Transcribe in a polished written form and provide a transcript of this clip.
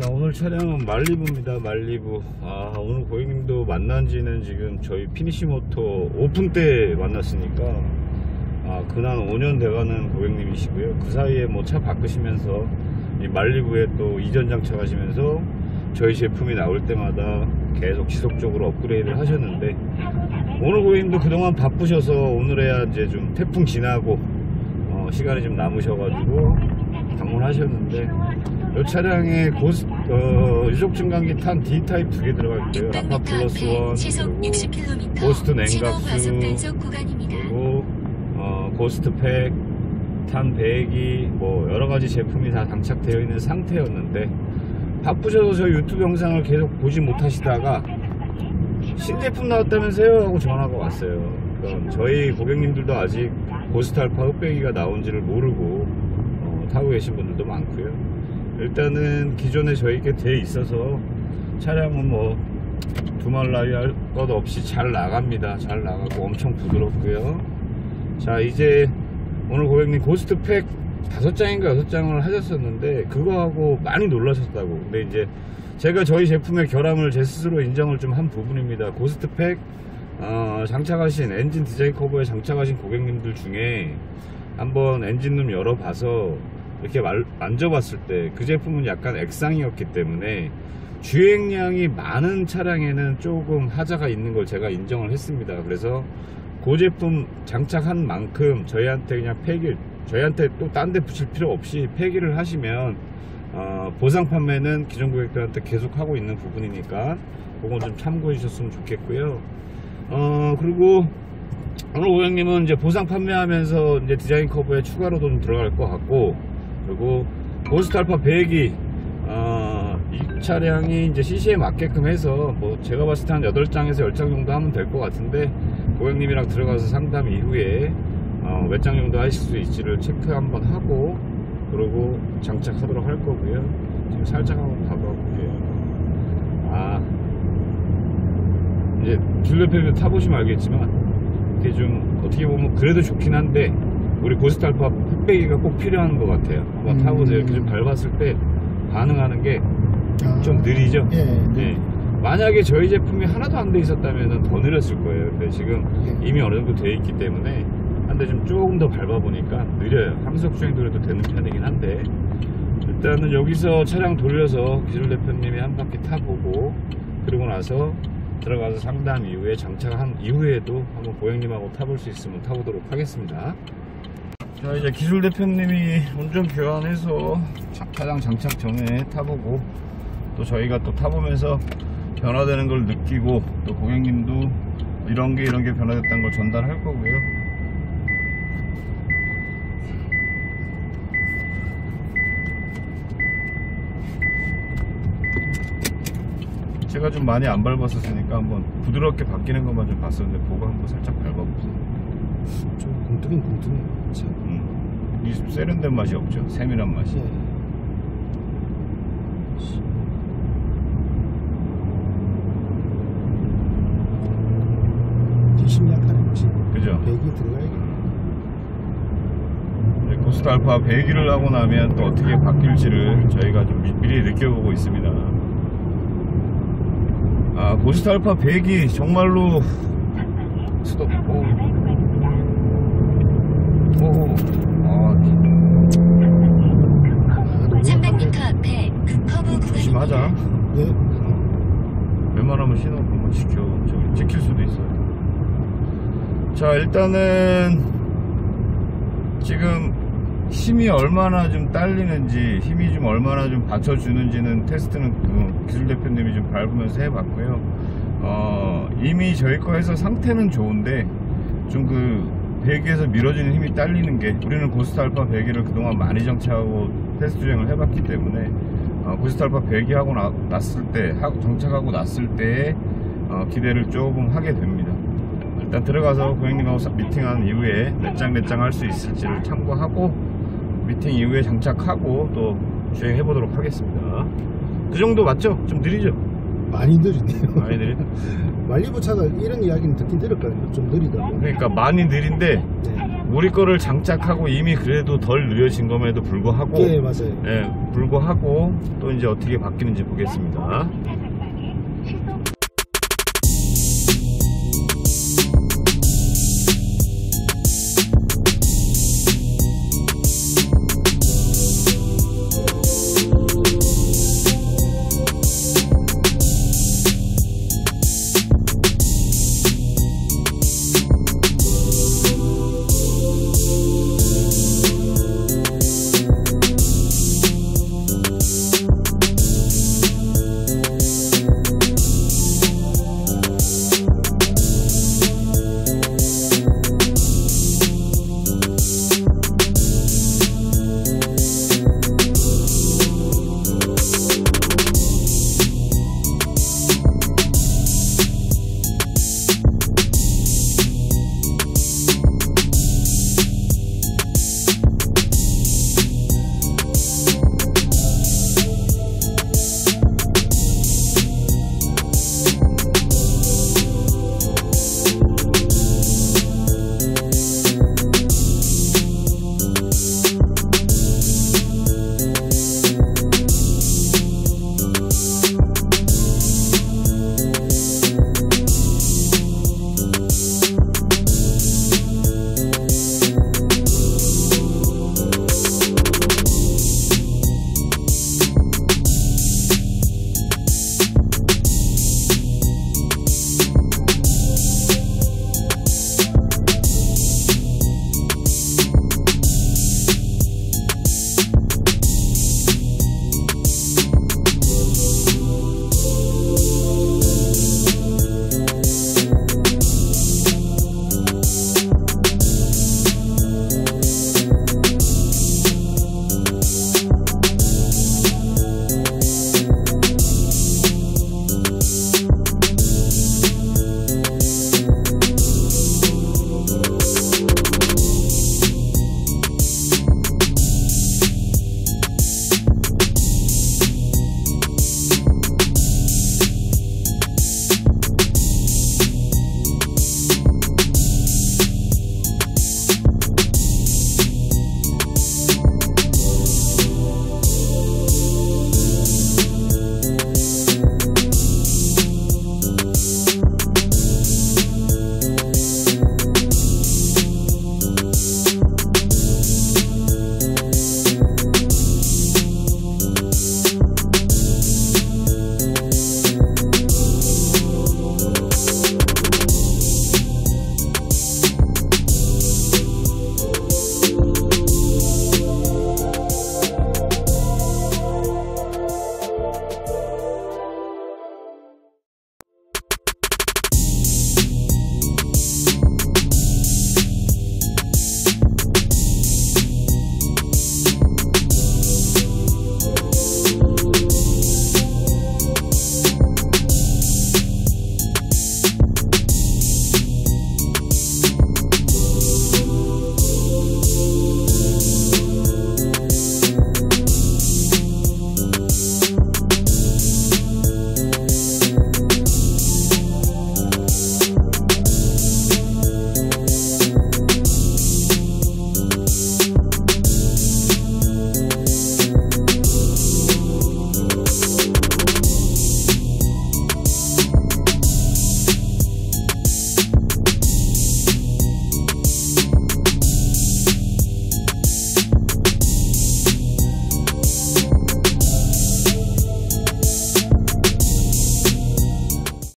자, 오늘 차량은 말리부입니다. 말리부. 오늘 고객님도 만난 지는 지금 저희 피니시모토 오픈 때 만났으니까 근한 5년 돼가는 고객님이시고요. 그 사이에 뭐 차 바꾸시면서 이 말리부에 또 이전 장착하시면서 저희 제품이 나올 때마다 계속 지속적으로 업그레이드를 하셨는데, 오늘 고객님도 그동안 바쁘셔서 오늘에야 이제 좀 태풍 지나고 시간이 좀 남으셔가지고 방문하셨는데, 이 차량에 유속 증강기 탄 D타입 2개 들어가 있고요. 라파 플러스 1, 그리고 고스트 냉각수, 그리고 고스트 팩, 탄 배기, 뭐 여러가지 제품이 다 장착되어 있는 상태였는데, 바쁘셔서 저희 유튜브 영상을 계속 보지 못하시다가 신제품 나왔다면서요 하고 전화가 왔어요. 그러니까 저희 고객님들도 아직 고스트 알파 흑배기가 나온지를 모르고 타고 계신 분들도 많고요. 일단은 기존에 저희께 돼 있어서 차량은 뭐 두말라이 할 것 없이 잘 나갑니다. 잘 나가고 엄청 부드럽고요. 자, 이제 오늘 고객님 고스트 팩 5장인가 6장을 하셨었는데 그거하고 많이 놀라셨다고. 근데 이제 제가 저희 제품의 결함을 제 스스로 인정을 좀 한 부분입니다. 고스트 팩 장착하신 엔진 디자인 커버에 장착하신 고객님들 중에 한번 엔진룸 열어봐서 이렇게 만져봤을 때 그 제품은 약간 액상이었기 때문에 주행량이 많은 차량에는 조금 하자가 있는 걸 제가 인정을 했습니다. 그래서 그 제품 장착한 만큼 저희한테 그냥 폐기를, 저희한테 또 딴 데 붙일 필요 없이 폐기를 하시면 보상 판매는 기존 고객들한테 계속 하고 있는 부분이니까 그건 좀 참고해 주셨으면 좋겠고요. 그리고 오늘 고객님은 이제 보상 판매하면서 이제 디자인 커버에 추가로도 좀 들어갈 것 같고, 그리고 고스트 알파 배기 이 차량이 이제 CC에 맞게끔 해서 뭐 제가 봤을 때 한 8장에서 10장 정도 하면 될 것 같은데, 고객님이랑 들어가서 상담 이후에 몇 장 정도 하실 수 있지를 체크 한번 하고 그리고 장착하도록 할 거고요. 지금 살짝 한번 봐볼게요. 이제 귤레페를 타보시면 알겠지만 이게 좀 어떻게 보면 그래도 좋긴 한데 우리 고스트 알파 흑배기가 꼭 필요한 것 같아요. 한번 타보세요. 이렇게 좀 밟았을 때 반응하는 게 좀 느리죠? 네. 만약에 저희 제품이 하나도 안 돼 있었다면 더 느렸을 거예요. 근데 지금 이미 어느 정도 돼 있기 때문에 한데 좀 조금 더 밟아보니까 느려요. 항속 주행도 그래도 되는 편이긴 한데, 일단은 여기서 차량 돌려서 기술 대표님이 한 바퀴 타보고 그러고 나서 들어가서 상담 이후에 장착한 이후에도 한번 고객님하고 타볼 수 있으면 타보도록 하겠습니다. 자, 이제 기술 대표님이 운전 교환해서 차량 장착 전에 타보고 또 저희가 또 타보면서 변화되는 걸 느끼고 또 고객님도 이런 게 변화됐다는 걸 전달할 거고요. 제가 좀 많이 안 밟았었으니까 한번 부드럽게 바뀌는 것만 좀 봤었는데 그거 한번 살짝 밟아보세요. 좀 뭉뚱해요. 이 세련된 맛이 없죠? 세밀한 맛이. 심리학하는 것이 그죠? 배기 들어가야겠네. 고스트 알파 배기를 하고 나면 또 어떻게 바뀔지를 저희가 좀 미리 느껴보고 있습니다. 고스트 알파 배기 정말로 스톱. 300m 앞에 급커브 조심하자. 네. 웬만하면 신호 한번 지켜. 저기 찍힐 수도 있어요. 자, 일단은 지금 힘이 얼마나 좀 딸리는지, 힘이 좀 얼마나 좀 받쳐주는지는 테스트는 기술 대표님이 좀 밟으면서 해봤고요. 이미 저희 거에서 상태는 좋은데 좀 배기에서 밀어지는 힘이 딸리는 게, 우리는 고스트 알파 배기를 그동안 많이 장착하고 테스트 주행을 해봤기 때문에 고스트 알파 배기하고 났을 때, 장착하고 났을 때의 기대를 조금 하게 됩니다. 일단 들어가서 고객님하고 미팅한 이후에 몇 장 할 수 있을지를 참고하고 미팅 이후에 장착하고 또 주행해 보도록 하겠습니다. 그 정도 맞죠? 좀 느리죠? 많이 느리네요. 많이 느리? 말리부 차가 이런 이야기는 듣긴 들을 거예요. 좀 느리다고. 그러니까 많이 느린데 네. 우리 거를 장착하고 이미 그래도 덜 느려진 점에도 불구하고 네, 맞아요. 예, 불구하고 또 이제 어떻게 바뀌는지 보겠습니다.